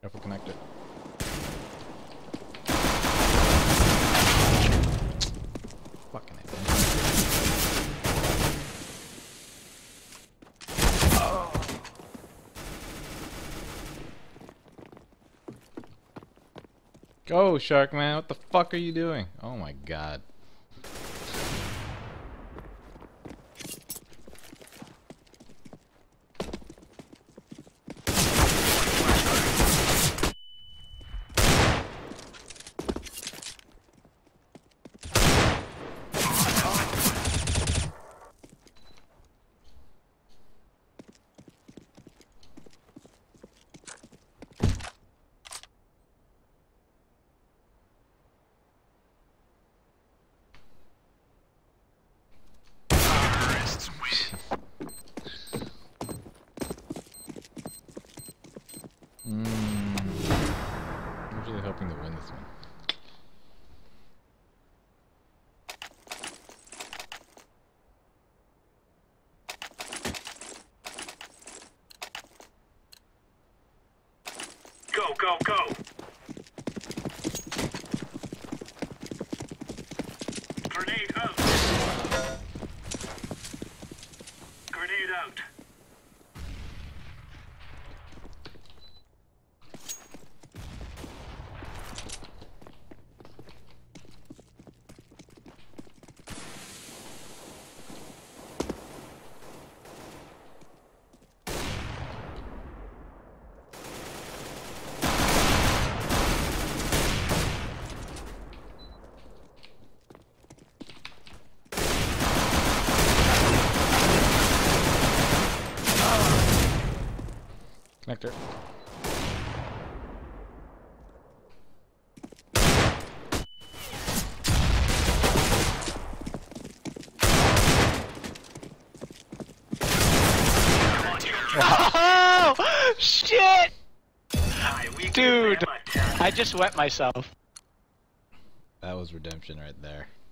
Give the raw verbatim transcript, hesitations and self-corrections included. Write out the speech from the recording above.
Careful connector. Fucking it. Oh. Go, Shark Man. What the fuck are you doing? Oh my god. Mm. I'm really hoping to win this one. Go, go, go! Grenade out! Grenade out! Connector. Oh shit! Dude, I just wet myself. That was redemption right there.